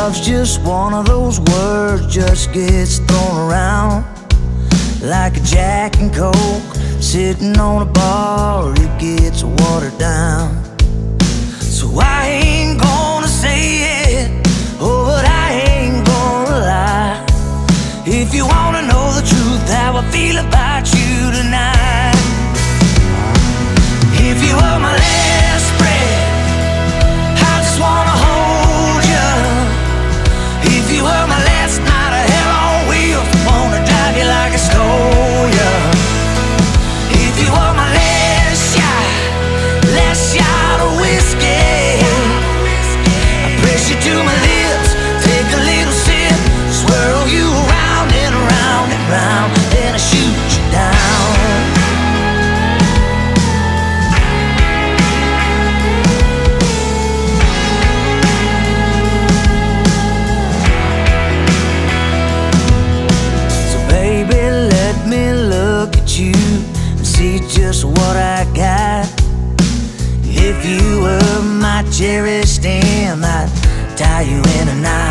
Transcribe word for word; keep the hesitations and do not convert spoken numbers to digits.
love's just one of those words just gets thrown around like a Jack and Coke sitting on a bar, it gets watered down. So I ain't gonna say it, oh, but I ain't gonna lie. If you wanna know the truth, how I feel about you tonight. If you were my last breath, I just wanna hold you. If you were my last night of hell on wheels, I wanna drive you like I stole you. If you were my last shot, last shot of whiskey, I press you to my lips, take a little sip, swirl you around and around and round, then I shoot you down. So baby, let me look at you and see just what I got. If you were my cherished stem, I'd tie you in a knot.